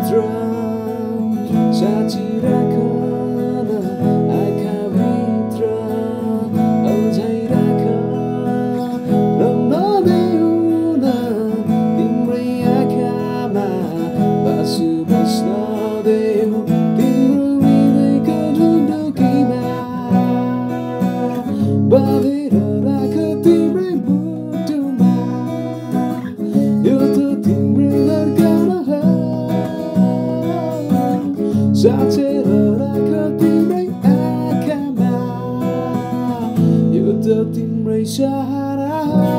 भित्र साँची राखन आँखाभित्र अल्झाइ राख नदेऊ न तिम्रै आँखामा बासु बस्न देऊ तिम्रो हृदयको ढुकढुकीमा बाँधेर राख तिम्रै मुटुमा यो त तिम्रो धड्कन हो साँचेर राख तिम्रै आँखामा यो त तिम्रै सहारा हो